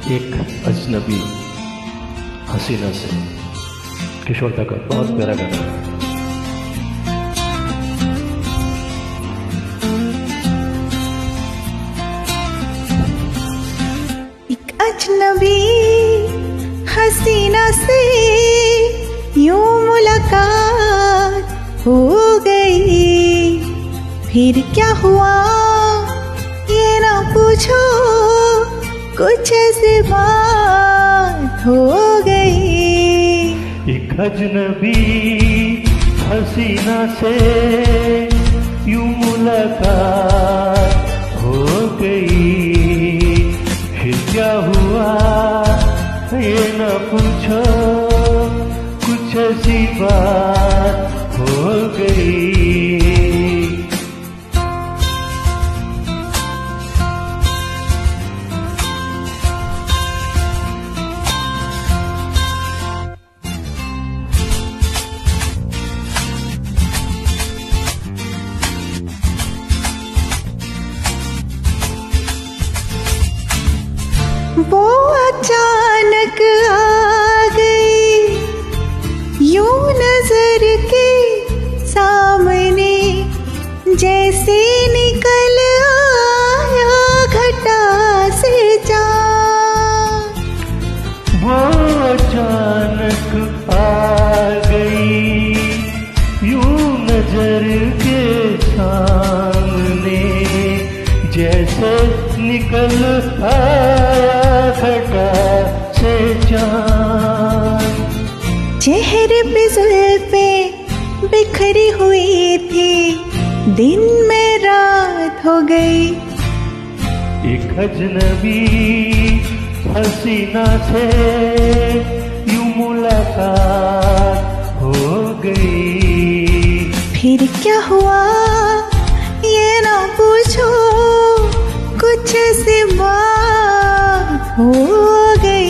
एक अजनबी हसीना से, किशोर दा का बहुत प्यारा गाना। एक अजनबी हसीना से यूं मुलाकात हो गई, फिर क्या हुआ ये ना पूछो, कुछ ऐसी बात हो गई। एक अजनबी हसीना से यूं मुलाकात हो गई, फिर क्या हुआ ये न पूछो, कुछ ऐसी बात हो गई। वो अचानक आ गई यूं नजर के सामने, जैसे निकल आया घटा से चाँद। वो अचानक आ गई यूं नजर के सामने, जैसे निकल आया घटा से चाँद। चेहरे पे जुल्फे बिखरी हुई थी, दिन में रात हो गई। एक अजनबी हसीना से यूं मुलाकात हो गई, फिर क्या हुआ ये ना पूछो, कुछ ऐसी बात हो गई।